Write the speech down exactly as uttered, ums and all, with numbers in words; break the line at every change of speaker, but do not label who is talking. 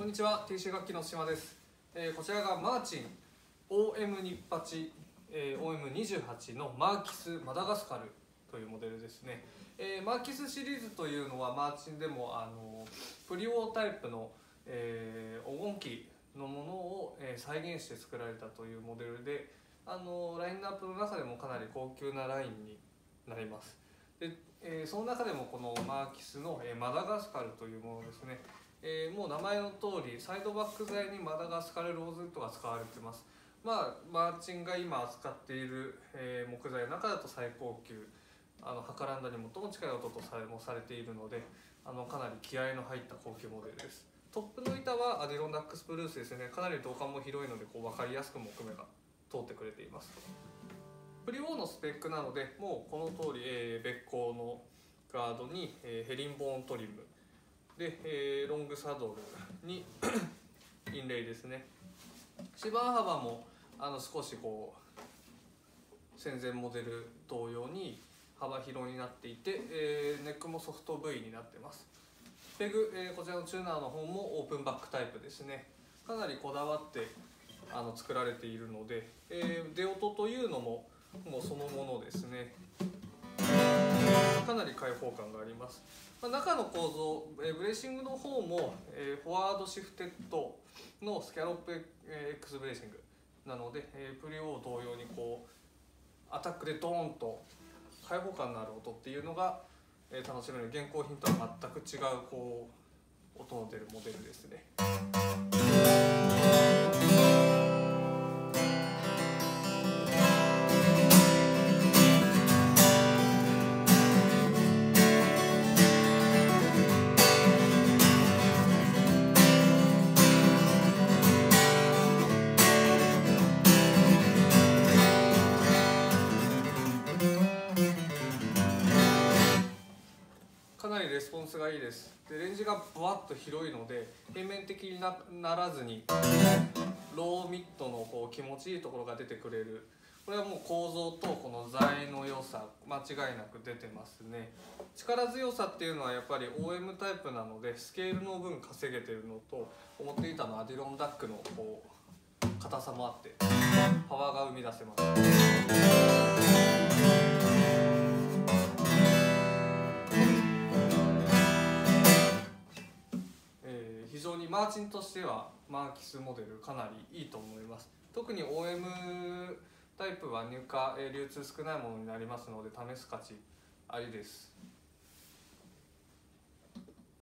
こんにちは、ティーシー 楽器の島です。えー、こちらがマーチン オーエムにじゅうはち、えー、オーエムにじゅうはち のマーキスマダガスカルというモデルですね。えー、マーキスシリーズというのはマーチンでもあのプリオータイプの、えー、黄金期のものを、えー、再現して作られたというモデルで、あのラインナップの中でもかなり高級なラインになります。でえー、その中でもこのマーキスの、えー、マダガスカルというものですね。えー、もう名前の通りサイドバック材にマダガスカルローズウッドが使われています。まあマーチンが今扱っている、えー、木材の中だと最高級、あのハカランダに最も近い音とされもされているので、あのかなり気合いの入った高級モデルです。トップの板はアディロンダックスプルースですね。かなり銅管も広いのでこう分かりやすく木目が通ってくれています。プリオーのスペックなのでもうこの通り、えー、別光のガードに、えー、ヘリンボーントリムで、えー、ロングサドルにインレイですね。指板幅もあの少しこう戦前モデル同様に幅広になっていて、えー、ネックもソフト ブイ になってます。ペグ、えー、こちらのチューナーの方もオープンバックタイプですね。かなりこだわってあの作られているので、えー、出音というのももうそのものですね。かなり開放感があります。まあ、中の構造、えー、ブレーシングの方も、えー、フォワードシフテッドのスキャロップ X ブレーシングなので、えー、プリオー同様にこうアタックでドーンと開放感のある音っていうのが、えー、楽しめる現行品とは全く違うこう音の出るモデルですね。かなりレスポンスがいいです。でレンジがぶわっと広いので平面的に な, ならずにローミッドのこう気持ちいいところが出てくれる。これはもう構造とこの材の良さ間違いなく出てますね。力強さっていうのはやっぱり オーエム タイプなのでスケールの分稼げてるのと表板のアディロンダックのこう硬さもあってパワーが生み出せます。非常にマーチンとしてはマーキスモデルかなりいいと思います。特に オーエム タイプは入荷、流通少ないものになりますので試す価値ありです。